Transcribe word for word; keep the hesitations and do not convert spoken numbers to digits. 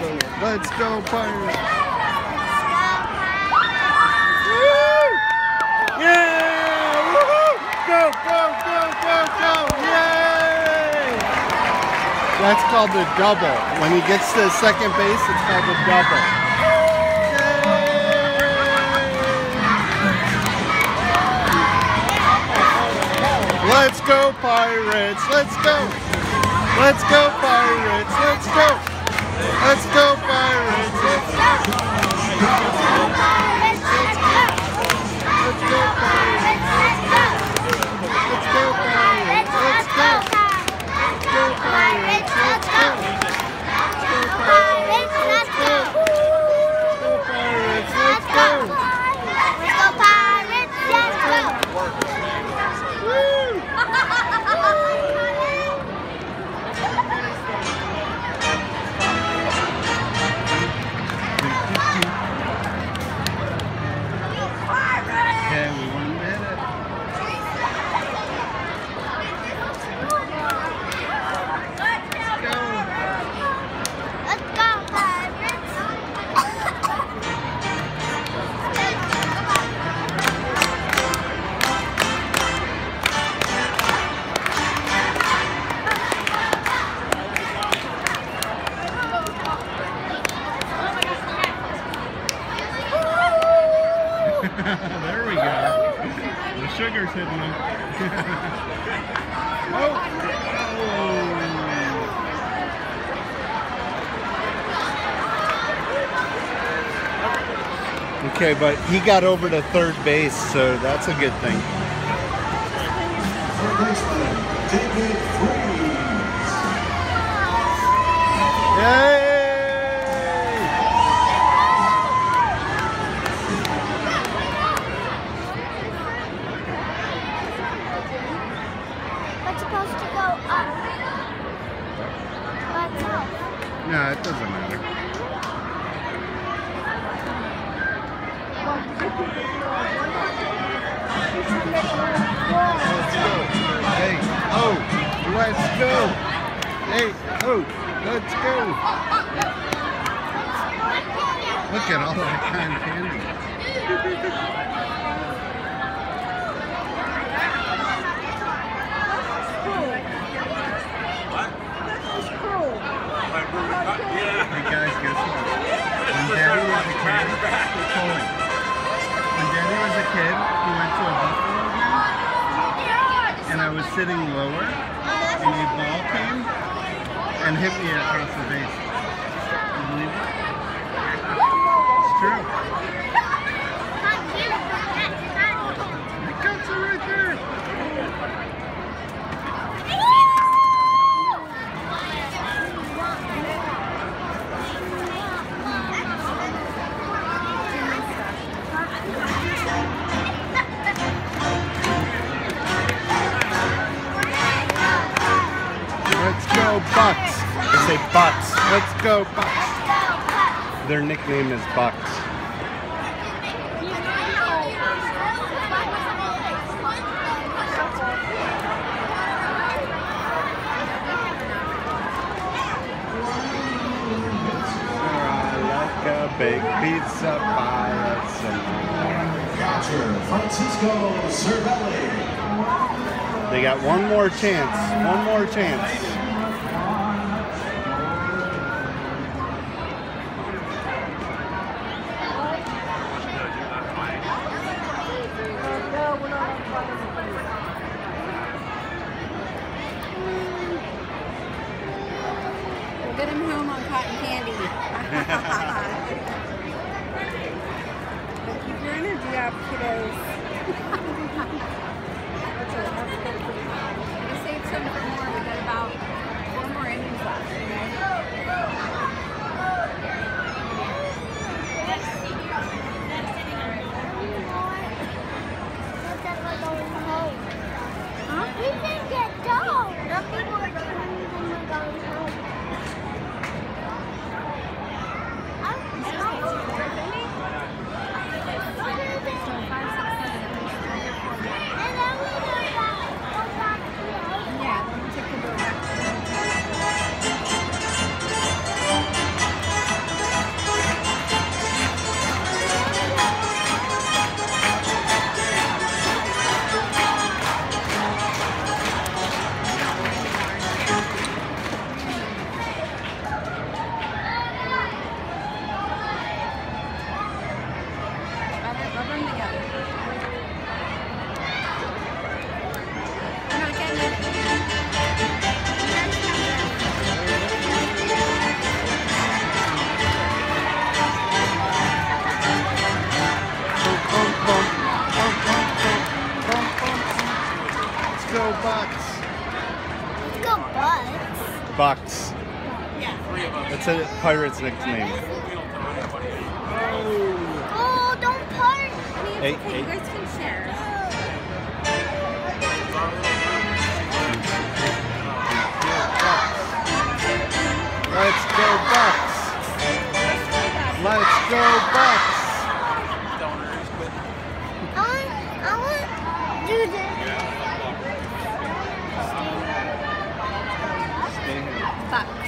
go. Let's go, Pirates. Yeah! Woohoo! Go, go, go, go, go! Yay! That's called the double. When he gets to second base, it's called the double. Let's go, Pirates! Let's go! Let's go, Pirates! Let's go! Let's go, Pirates! Let's go! Let's go, Pirates! Let's go! Let's go, Pirates! Let's go! Let's go, Pirates! Let's go! Let's go, Pirates! Let's go! Let's go, Pirates! Let's go! Let's go, Pirates! Let's go! Woo! Okay, we one minute. Let's go. Let's go, Pirates! There we go. The sugar's hitting him. Oh. Oh. Okay, but he got over to third base, so that's a good thing. Yay! It's supposed to go up. But no. No, it doesn't matter. Let's go. Hey, oh, let's go. Hey, oh, let's go. Look at all that cotton candy. Hey guys, guess what? When Daddy was a kid, Colin, when Daddy was a kid, we went to a Buffalo game, and I was sitting lower, and a ball came and hit me across the base. You believe it? It's true. The cuts are right there. Let's go, Bucks. They say Bucks. Let's go, Bucks. Their nickname is Bucks. Like a big pizza pie. Catcher Francisco Cervelli. They got one more chance. One more chance. We'll get him home on cotton candy. But keep your energy up, kiddos. That's it. That's good for you. We saved some for more. We got about four more innings left. Huh? We can get dough. Nothing more than we're going home. Yeah, Bucks. Yeah. That's a pirate's nickname. Oh, don't part. Hey, Okay, hey. you guys can share. Let's go Bucks! Let's go Bucks! I want, I want to do this. Stay here. Buck.